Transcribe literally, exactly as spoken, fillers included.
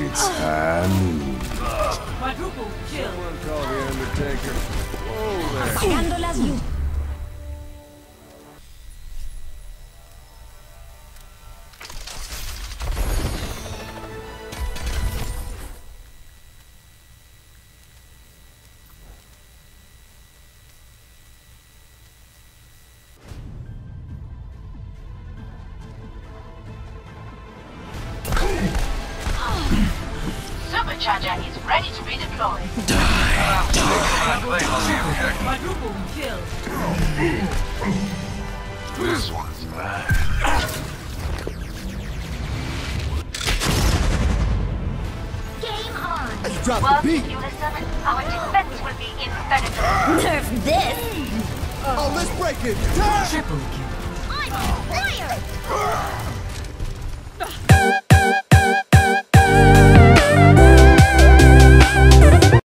And Quadruple kill. Someone call the Undertaker. Whoa there. Apagando las luces. Supercharger is ready to be deployed. Quadruple kill. this one's mine. Game on. Let's drop Well, the beat. Unit seven, our defense will be impenetrable. Nerf this! Oh, let's break it. Turn. Triple kill. I'm on fire!